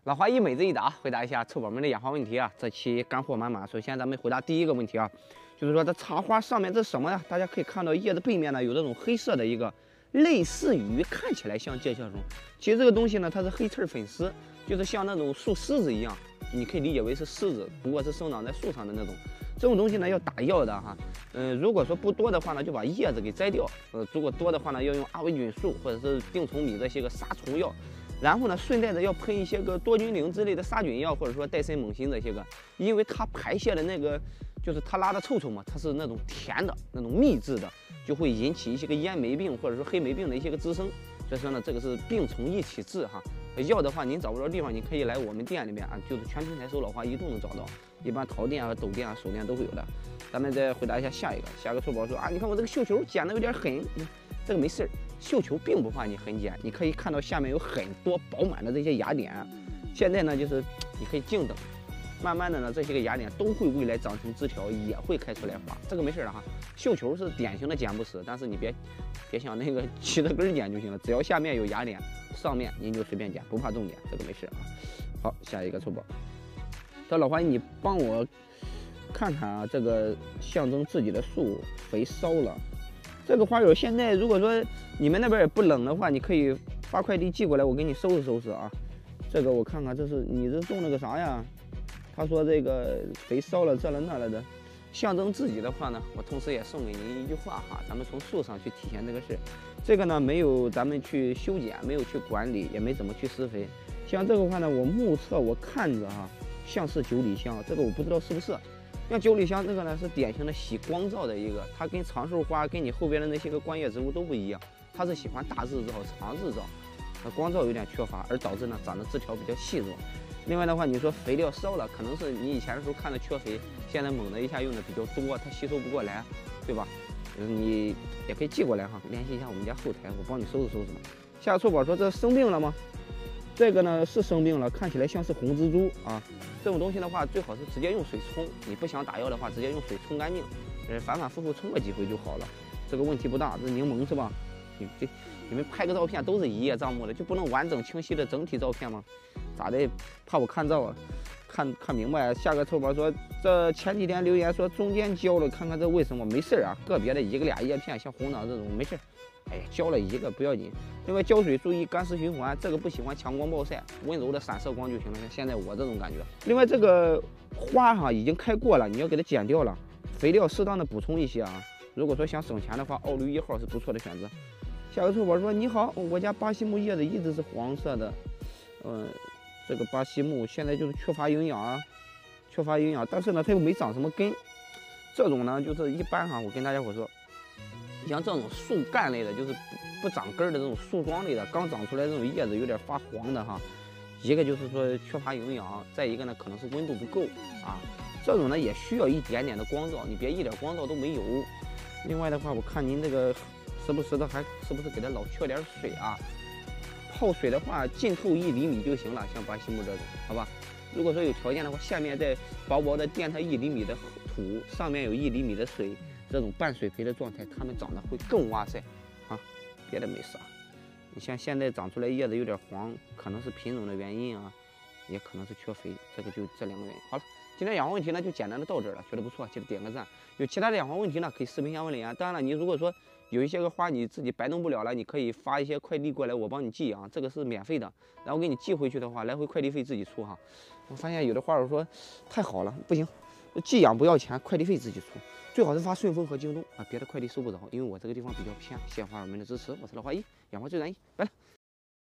老华一每日一答，回答一下臭宝们的养花问题啊！这期干货满满。首先咱们回答第一个问题啊，就是说这插花上面这是什么呀？大家可以看到叶子背面呢有这种黑色的一个，类似于看起来像介壳虫，其实这个东西呢它是黑刺粉丝，就是像那种树狮子一样，你可以理解为是狮子，不过是生长在树上的那种。这种东西呢要打药的哈，如果说不多的话呢，就把叶子给摘掉，如果多的话呢，要用阿维菌素或者是病虫米这些个杀虫药。然后呢，顺带着要喷一些个多菌灵之类的杀菌药，或者说戴森猛星这些个，因为它排泄的那个就是它拉的臭臭嘛，它是那种甜的、那种秘制的，就会引起一些个烟霉病或者说黑霉病的一些个滋生。所以说呢，这个是病从一起治哈。药的话，您找不着地方，你可以来我们店里面啊，就是全平台搜老花一都能找到，一般淘店啊、抖店啊、手店都会有的。咱们再回答一下下一个，下一个臭宝说啊，你看我这个绣球剪的有点狠，这个没事儿。绣球并不怕你很剪，你可以看到下面有很多饱满的这些芽点。现在呢，就是你可以静等，慢慢的呢，这些个芽点都会未来长成枝条，也会开出来花。这个没事了哈。绣球是典型的剪不死，但是你别想那个起着根剪就行了，只要下面有芽点，上面您就随便剪，不怕重点，这个没事啊。好，下一个臭宝，这老花你帮我看看啊，这个象征自己的树肥烧了。这个花友现在如果说你们那边也不冷的话，你可以发快递寄过来，我给你收拾收拾啊。这个我看看，这是你这种了个啥呀？他说这个肥烧了这了那了的，象征自己的话呢，我同时也送给您一句话哈，咱们从树上去体现这个事。这个呢没有咱们去修剪，没有去管理，也没怎么去施肥。像这个话呢，我目测我看着哈，像是九里香，这个我不知道是不是。像九里香这个呢是典型的喜光照的一个，它跟长寿花跟你后边的那些个观叶植物都不一样，它是喜欢大日照、长日照，光照有点缺乏，而导致呢长的枝条比较细弱。另外的话，你说肥料烧了，可能是你以前的时候看着缺肥，现在猛的一下用的比较多，它吸收不过来，对吧？你也可以寄过来哈，联系一下我们家后台，我帮你收拾收拾嘛。下个臭宝说这生病了吗？这个呢是生病了，看起来像是红蜘蛛啊。这种东西的话，最好是直接用水冲。你不想打药的话，直接用水冲干净，反反复复冲个几回就好了。这个问题不大。这是柠檬是吧？你们拍个照片都是一叶障目的，就不能完整清晰的整体照片吗？咋的？怕我看照啊？看明白。下个臭宝说，这前几天留言说中间焦了，看看这为什么？没事啊，个别的一个俩叶片，像红掌这种没事。哎呀，浇了一个不要紧。另外浇水注意干湿循环，这个不喜欢强光暴晒，温柔的散射光就行了。像现在我这种感觉。另外这个花哈已经开过了，你要给它剪掉了，肥料适当的补充一些啊。如果说想省钱的话，奥绿1号是不错的选择。下个臭宝说，你好，我家巴西木叶子一直是黄色的，这个巴西木现在就是缺乏营养啊，缺乏营养，但是呢它又没长什么根，这种呢就是一般哈，我跟大家伙说。像这种树干类的，就是不长根的这种树桩类的，刚长出来这种叶子有点发黄的哈，一个就是说缺乏营养，再一个呢可能是温度不够啊，这种呢也需要一点点的光照，你别一点光照都没有。另外的话，我看您这个时不时的还是不是给它老缺点水啊？泡水的话，浸透1厘米就行了，像巴西木这种，好吧？如果说有条件的话，下面再薄薄的垫它1厘米的土，上面有1厘米的水。这种半水培的状态，它们长得会更哇塞啊！别的没啥。你像现在长出来叶子有点黄，可能是品种的原因啊，也可能是缺肥，这个就这2个原因。好了，今天养花问题呢就简单的到这儿了，觉得不错记得点个赞。有其他的养花问题呢，可以视频下问留言。当然了，你如果说有一些个花你自己摆弄不了了，你可以发一些快递过来，我帮你寄啊，这个是免费的。然后给你寄回去的话，来回快递费自己出哈。我发现有的花友说太好了，不行，寄养不要钱，快递费自己出。最好是发顺丰和京东啊，别的快递收不着，因为我这个地方比较偏。谢谢花友们的支持，我是老花一，养花最专一，拜了。